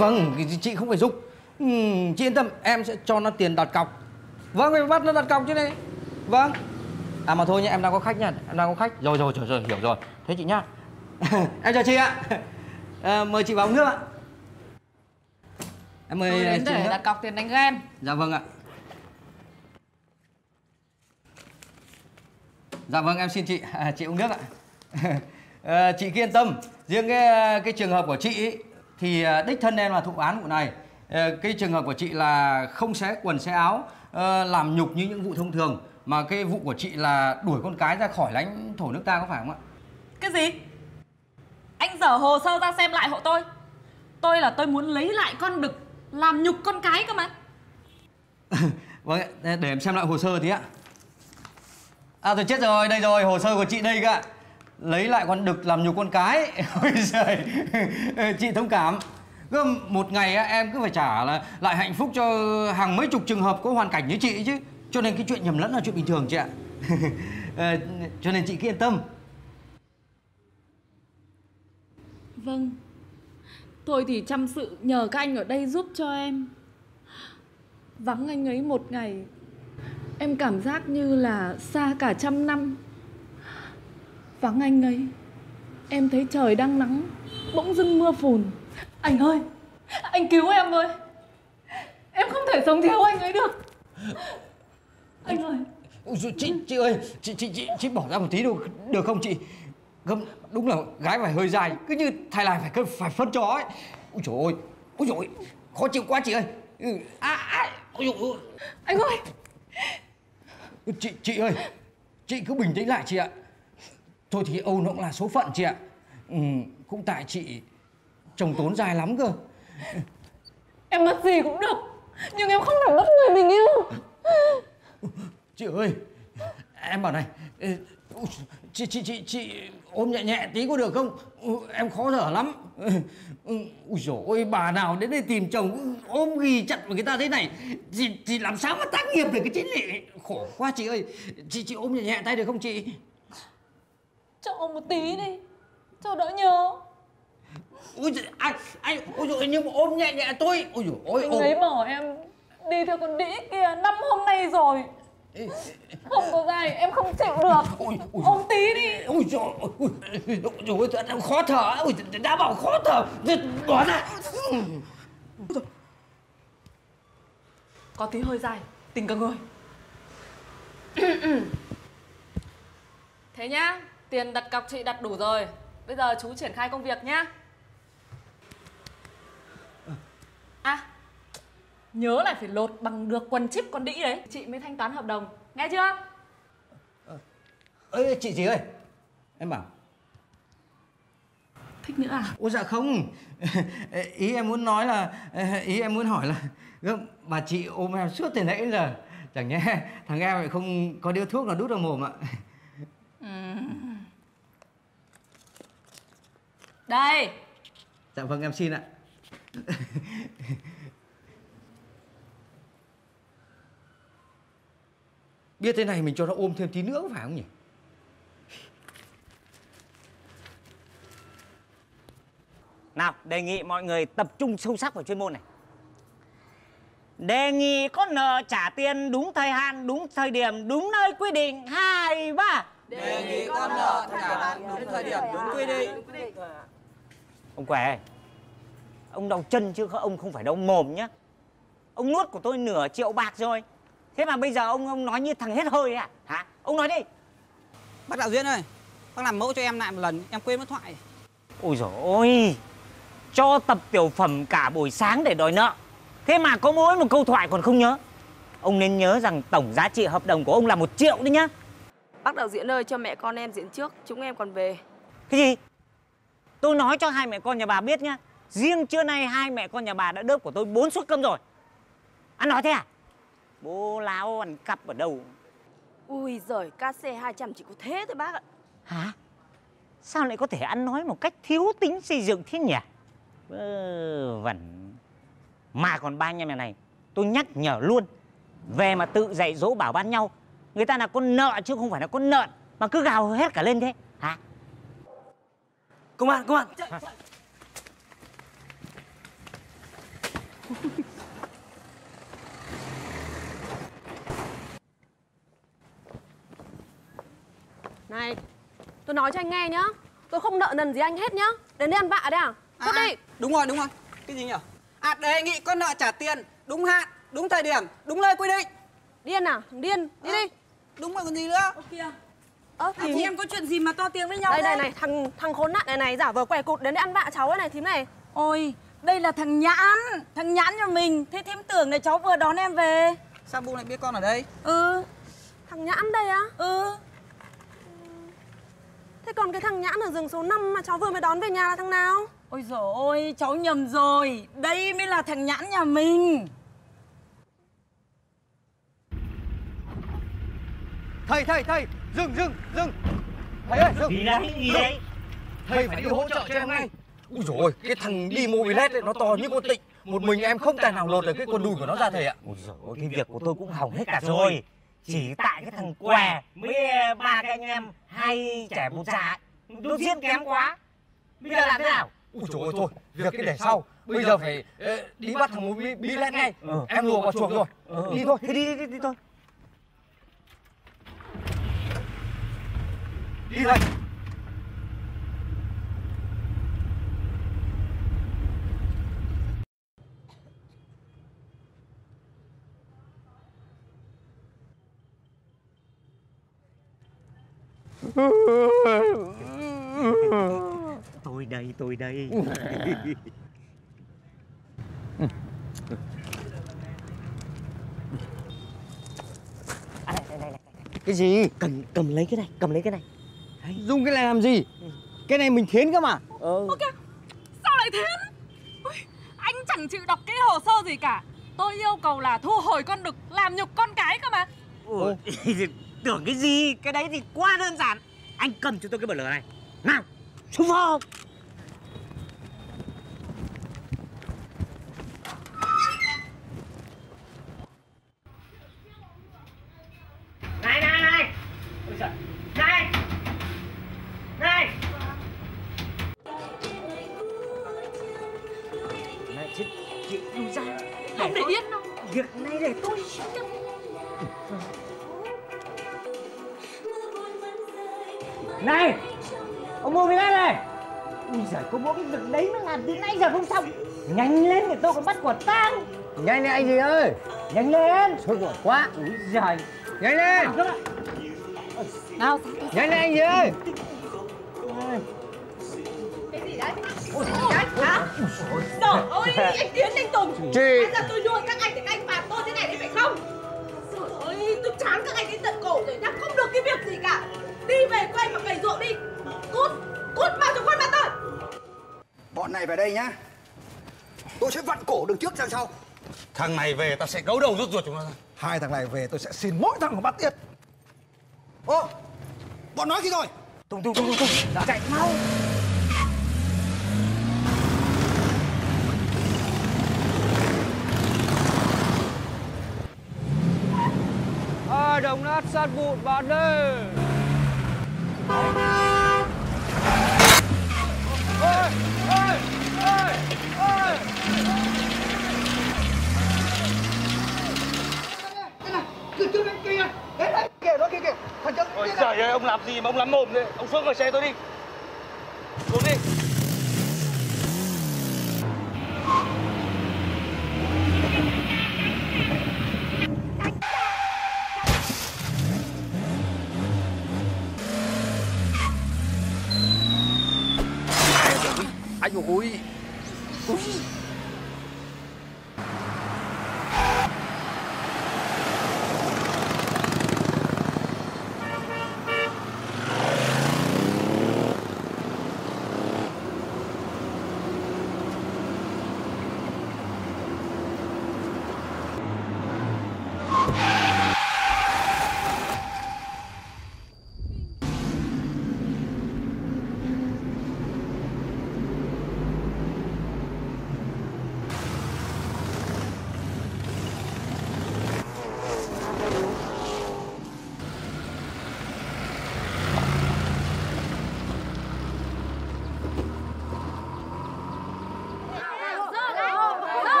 vâng, chị không phải giúp. Chị yên tâm, em sẽ cho nó tiền đặt cọc. Vâng, phải bắt nó đặt cọc chứ này. Vâng. À mà thôi nhá, em đang có khách nha, em đang có khách. Rồi, hiểu rồi. Thế chị nhá. Em chào chị ạ. Mời chị vào uống nước ạ. Em mời tôi đến chị để nước. đặt cọc tiền đánh ghen. Dạ vâng ạ. Dạ vâng, em xin chị. Chị uống nước ạ. Chị cứ yên tâm, riêng cái trường hợp của chị ý, thì đích thân em là thụ án vụ này. Cái trường hợp của chị là không xé quần xé áo, làm nhục như những vụ thông thường, mà cái vụ của chị là đuổi con cái ra khỏi lãnh thổ nước ta, có phải không ạ? Cái gì? Anh dở hồ sơ ra xem lại hộ tôi. Tôi muốn lấy lại con đực làm nhục con cái cơ mà. Vâng, để em xem lại hồ sơ tí ạ. À tôi chết rồi, đây rồi, hồ sơ của chị đây cơ ạ. Lấy lại con đực làm nhục con cái. Ôi giời, chị thông cảm. Cứ một ngày em cứ phải trả lại hạnh phúc cho hàng mấy chục trường hợp có hoàn cảnh như chị chứ. Cho nên cái chuyện nhầm lẫn là chuyện bình thường chị ạ. Cho nên chị cứ yên tâm. Vâng, tôi thì chăm sự nhờ các anh ở đây giúp cho em. Vắng anh ấy một ngày, em cảm giác như là xa cả trăm năm. Vắng anh ấy, em thấy trời đang nắng, bỗng dưng mưa phùn. Anh ơi, anh cứu em với. Em không thể sống thiếu anh ấy được. Anh ơi. Ôi, chị ơi, chị bỏ ra một tí được không chị? Không, đúng là gái phải hơi dài, cứ như thai lai phải phân chó ấy. Ôi dồi ôi, khó chịu quá chị ơi. Ôi dồi ôi. Anh ơi. Chị ơi, chị cứ bình tĩnh lại chị ạ. Thôi thì Âu nó cũng là số phận chị ạ. Cũng tại chị chồng tốn dài lắm cơ. Em mất gì cũng được, nhưng em không thể mất người mình yêu. Chị ơi, em bảo này, chị ôm nhẹ nhẹ tí có được không? Em khó thở lắm. Ui dồi ôi, bà nào đến đây tìm chồng ôm ghì chặt vào người ta thế này thì làm sao mà tác nghiệp được cái chính này. Khổ quá chị ơi. Chị ôm nhẹ nhẹ tay được không chị? Cho ôm một tí đi, cho đỡ nhớ. Ui anh ôi dồi, nhưng mà ôm nhẹ nhẹ tôi. Ôi dồi ôi. Anh ấy bỏ em đi theo con đĩ kia 5 hôm nay rồi. Không có dài em không chịu được. Ôm tí đi. Ôi dồi ôi, khó thở. Ôi, đã bảo khó thở. Bỏ ra. Có tí hơi dài, tình cả người. Thế nhá, tiền đặt cọc chị đặt đủ rồi. Bây giờ chú triển khai công việc nhá. À, nhớ là phải lột bằng được quần chip con đĩ đấy, chị mới thanh toán hợp đồng, nghe chưa? Ê chị ơi, em bảo Thích nữa à? ôi dạ không. Ý em muốn nói là, ý em muốn hỏi là bà chị ôm em suốt từ nãy đến giờ, chẳng nhẽ thằng em lại không có điếu thuốc nào đút vào mồm ạ? Đây. Dạ vâng, em xin ạ. Biết thế này mình cho nó ôm thêm tí nữa có phải không nhỉ? Nào, đề nghị mọi người tập trung sâu sắc vào chuyên môn này. Đề nghị có nợ trả tiền đúng thời hạn, đúng thời điểm, đúng nơi quy định. 2, 3. Đề nghị có nợ trả hạn đúng thời điểm, đúng quy định. Ông Què, ông đau chân chứ ông không phải đau mồm nhá. Ông nuốt của tôi nửa triệu bạc rồi. Thế mà bây giờ ông nói như thằng hết hơi à? Hả? Ông nói đi. Bác đạo diễn ơi, bác làm mẫu cho em lại một lần, em quên mất thoại. Ôi dồi ôi, cho tập tiểu phẩm cả buổi sáng để đòi nợ. Thế mà có mỗi một câu thoại còn không nhớ. Ông nên nhớ rằng tổng giá trị hợp đồng của ông là 1 triệu đấy nhá. Bác đạo diễn ơi, cho mẹ con em diễn trước, chúng em còn về. Cái gì? Tôi nói cho hai mẹ con nhà bà biết nhá. Riêng trưa nay hai mẹ con nhà bà đã đớp của tôi 4 suất cơm rồi. Ăn nói thế à? Bố láo ăn cắp ở đâu? Ui giời, KC 200 chỉ có thế thôi bác ạ. Hả? Sao lại có thể ăn nói một cách thiếu tính xây dựng thế nhỉ? Vẩn. Mà còn ba anh em này, tôi nhắc nhở luôn. Về mà tự dạy dỗ bảo ban nhau. Người ta là con nợ chứ không phải là con nợn. Mà cứ gào hết cả lên thế. Hả? Công an, công an. Này, tôi nói cho anh nghe nhá. Tôi không nợ nần gì anh hết nhá. Đến đây ăn vạ đấy à? Cút đi. Đúng rồi. Cái gì nhỉ? Đề nghị con nợ trả tiền đúng hạn, đúng thời điểm, đúng nơi quy định. Điên à? Thằng điên, đi đi. Đúng rồi còn gì nữa. Thì Em có chuyện gì mà to tiếng với nhau đây thế? này, thằng khốn nạn này giả vờ què cụt đến đây ăn vạ cháu này thím này. Ôi, đây là thằng Nhãn nhà mình. Thế thím tưởng là cháu vừa đón em về. Sao Bu lại biết con ở đây? Ừ, Thằng Nhãn đây á? ừ. Thế còn cái thằng Nhãn ở giường số 5 mà cháu vừa mới đón về nhà là thằng nào? Ôi dồi ôi, cháu nhầm rồi. Đây mới là thằng Nhãn nhà mình. Thầy, dừng. Thầy ơi, dừng. Đi đấy. Thầy phải đi hỗ trợ cho em ngay. Úi dồi ôi, cái thằng đi mobilet ấy, nó to như con tịnh. Một mình em không tài nào lột được cái quần đùi của nó ra thầy ạ. Ôi dồi ôi, cái việc của tôi cũng hỏng hết cả rồi. Chỉ tại cái thằng què với ba cái anh em hai trẻ một già nó diễn kém quá. Bây giờ làm thế nào? Úi dồi ôi, thôi, việc cái để sau. Bây giờ phải đi bắt thằng mobilet ngay. Em lùa vào chuồng rồi. Đi thôi. Thế đi thôi. Đi thầy. Tôi đây. Đây. Cái gì? Cầm lấy cái này. Dùng cái này làm gì? Cái này mình thiến cơ mà. Ơ kìa, sao lại thế? Ôi, anh chẳng chịu đọc cái hồ sơ gì cả. Tôi yêu cầu là thu hồi con đực làm nhục con cái cơ mà. Ôi, tưởng cái gì? Cái đấy thì quá đơn giản. Anh cầm cho tôi cái bật lửa này. Nào, xuống vào. Này. Ôi giời. Này. Này, chị đừng ra. Không để yên đâu. Việc này để tôi. Này, ông mua cái này. Ui giời, có mỗi cái việc đấy mà làm từ nãy giờ không xong. Nhanh lên để tôi còn bắt quả tang. Nhanh lên anh gì ơi. Nhanh lên. Sốt ruột quá. Ui giời. Nhanh lên. Nào, Nhanh lên anh gì ơi. cái gì đấy? Ôi, hả? Trời ơi, anh Tiến, anh Tùng. Chị. Bây giờ tôi nuôi các anh để các anh phạt tôi thế này đấy phải không? Trời ơi, tôi chán các anh đến tận cổ rồi nhá, không được cái việc gì cả. Đi về quay mà cày ruộng đi. Cút vào cho con mặt tôi. Bọn này về đây nhá. Tôi sẽ vặn cổ đường trước sang sau. Thằng này về tao sẽ gấu đầu rút ruột chúng nó ra. Hai thằng này về tôi sẽ xin mỗi thằng một bát tiết. Ô, bọn nói gì rồi? Tùng. Chạy mau. Đồng nát sát vụn bạn ơi. Ôi trời ơi, ông làm gì mà ông lắm mồm thế? Ông xuống khỏi xe tôi đi. Xuống đi. Anh ôi.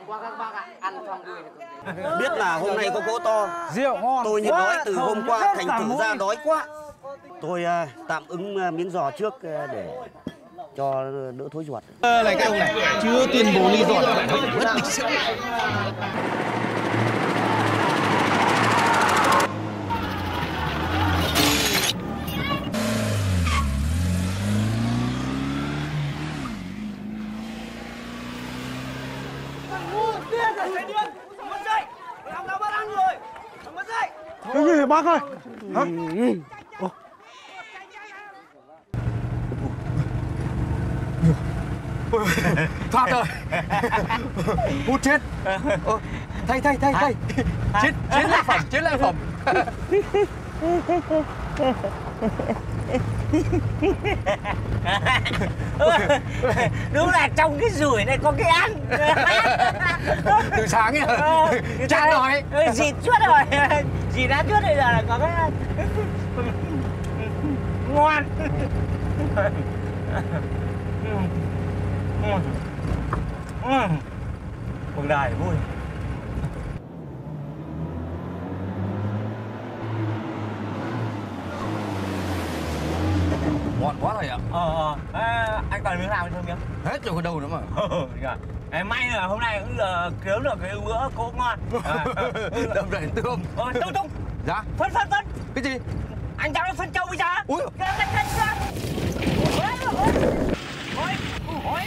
qua các bác ạ, ăn xong đuôi. Biết là hôm nay có cỗ to, Rượu ngon. tôi nhịn đói từ hôm qua, thành thử ra mũi. đói quá. Tôi tạm ứng miếng giò trước để cho đỡ thối ruột. Này cái ông này, chưa tuyên bố ly giọt lại mất lịch sự. Cái gì bác ơi? Hả? Thoát rồi. Hút chết. Thay. Chết lại phẩm. Đúng là trong cái rủi này có cái ăn. Từ sáng nhỉ? Chết rồi. Dì chuốt rồi. Dì đã chuốt bây giờ là có cái ăn. Ngon. Cuộc đời vui. Ngon quá thầy ạ. Anh còn miếng nào không miếng? Hết rồi, có đâu nữa mà. May là hôm nay cũng kiếm được cái bữa cỗ ngon. Đâm rẩy tươm. Tung. Dạ. Phân. Cái gì? Anh cháu nó phân trâu bây giờ. Ui. Ôi.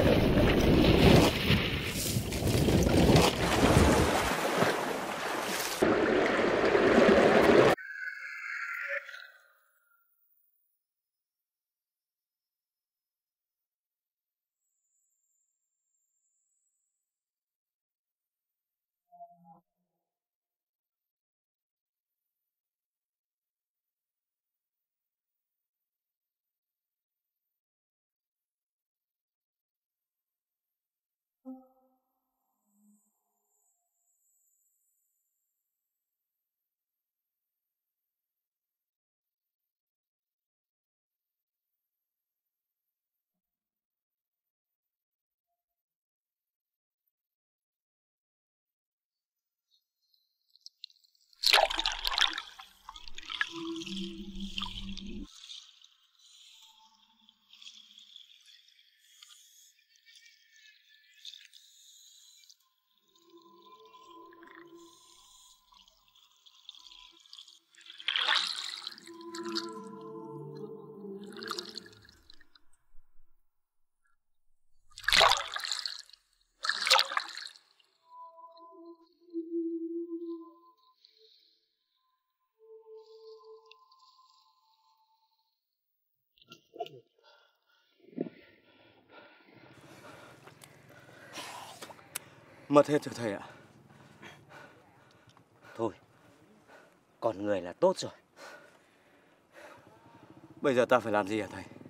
Mất hết rồi thầy ạ. Thôi, còn người là tốt rồi. Bây giờ ta phải làm gì hả thầy?